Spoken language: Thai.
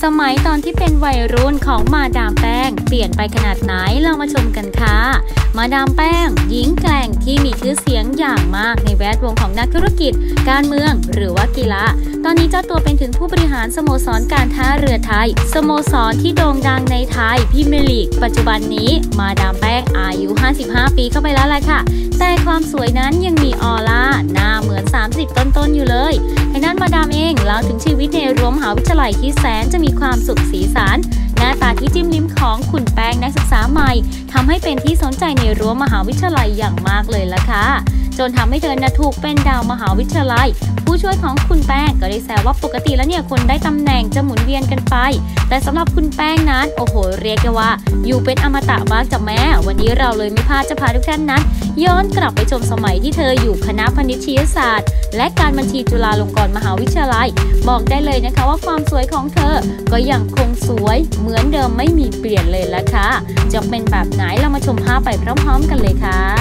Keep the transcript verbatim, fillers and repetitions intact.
มัยตอนที่เป็นวัยรุ่นของมาดามแป้งเปลี่ยนไปขนาดไหนเรามาชมกันค่ะมาดามแป้งหญิงแกร่งที่มีชื่อเสียงอย่างมากในแวดวงของนักธุรกิจการเมืองหรือว่ากีฬาตอนนี้เจ้าตัวเป็นถึงผู้บริหารสโมสรการท่าเรือไทยสโมสรที่โด่งดังในไทยพรีเมียร์ลีกปัจจุบันนี้มาดามแป้งอายุห้าสิบห้าปีเข้าไปแล้วแหละค่ะแต่ความสวยนั้นยังมีออร่าหน้าเหมือนสามสิบต้นๆอยู่เลยทางด้านมาดามเองเล่าถึงชีวิตในรั้วมหาวิทยาลัยที่แสนจะมีความสุขสีสันหน้าตาที่จิ้มลิ้มของคุณแป้งนักศึกษาใหม่ทำให้เป็นที่สนใจในรั้วมหาวิทยาลัยอย่างมากเลยล่ะค่ะจนทำให้เธอนะถูกเป็นดาวมหาวิทยาลัยผู้ช่วยของคุณแป้งก็ได้แซวว่าปกติแล้วเนี่ยคนได้ตำแหน่งจะหมุนเวียนกันไปแต่สำหรับคุณแป้งนั้นโอ้โหเรียกได้ว่าอยู่เป็นอมตะมากจ้ะแม่วันนี้เราเลยไม่พลาดจะพาทุกท่านนั้นย้อนกลับไปชมสมัยที่เธออยู่คณะพาณิชยศาสตร์และการบัญชีจุฬาลงกรณ์มหาวิทยาลัยบอกได้เลยนะคะว่าความสวยของเธอก็ยังคงสวยเหมือนเดิมไม่มีเปลี่ยนเลยละค่ะจะเป็นแบบไหนเรามาชมภาพไปพร้อมๆกันเลยค่ะ